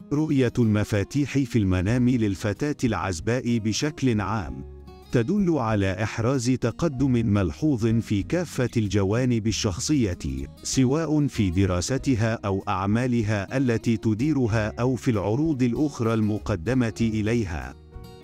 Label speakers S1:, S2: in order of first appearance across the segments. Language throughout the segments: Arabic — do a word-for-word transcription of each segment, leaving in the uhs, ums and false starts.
S1: رؤية المفاتيح في المنام للفتاة العزباء بشكل عام تدل على إحراز تقدم ملحوظ في كافة الجوانب الشخصية، سواء في دراستها أو أعمالها التي تديرها أو في العروض الأخرى المقدمة إليها.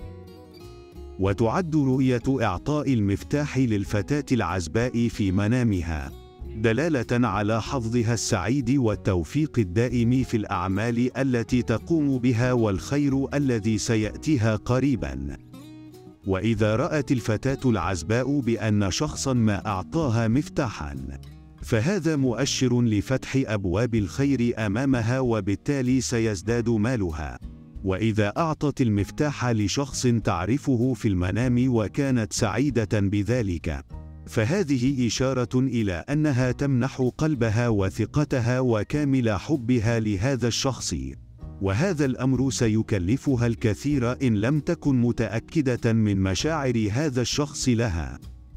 S1: وتعد رؤية إعطاء المفتاح للفتاة العزباء في منامها دلالة على حظها السعيد والتوفيق الدائم في الأعمال التي تقوم بها والخير الذي سيأتيها قريباً. وإذا رأت الفتاة العزباء بأن شخصاً ما أعطاها مفتاحاً، فهذا مؤشر لفتح أبواب الخير أمامها، وبالتالي سيزداد مالها. وإذا أعطت المفتاح لشخص تعرفه في المنام وكانت سعيدة بذلك، فهذه إشارة إلى أنها تمنح قلبها وثقتها وكامل حبها لهذا الشخص، وهذا الأمر سيكلفها الكثير إن لم تكن متأكدة من مشاعر هذا الشخص لها.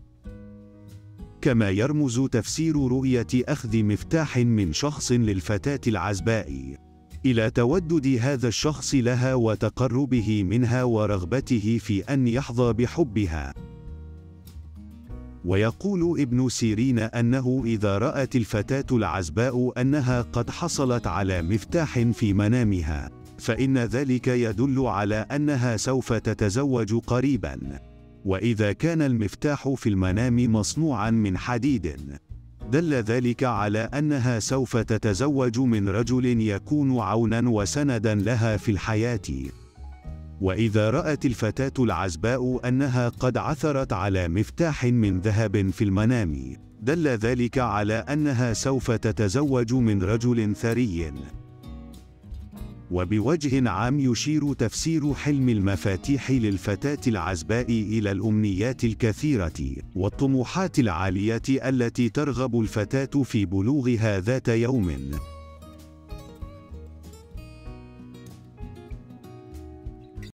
S1: كما يرمز تفسير رؤية أخذ مفتاح من شخص للفتاة العزباء إلى تودد هذا الشخص لها وتقربه منها ورغبته في أن يحظى بحبها. ويقول ابن سيرين أنه إذا رأت الفتاة العزباء أنها قد حصلت على مفتاح في منامها، فإن ذلك يدل على أنها سوف تتزوج قريباً. وإذا كان المفتاح في المنام مصنوعاً من حديد، دل ذلك على أنها سوف تتزوج من رجل يكون عوناً وسنداً لها في الحياة. وإذا رأت الفتاة العزباء أنها قد عثرت على مفتاح من ذهب في المنام، دل ذلك على أنها سوف تتزوج من رجل ثري. وبوجه عام يشير تفسير حلم المفاتيح للفتاة العزباء إلى الأمنيات الكثيرة والطموحات العالية التي ترغب الفتاة في بلوغها ذات يوم.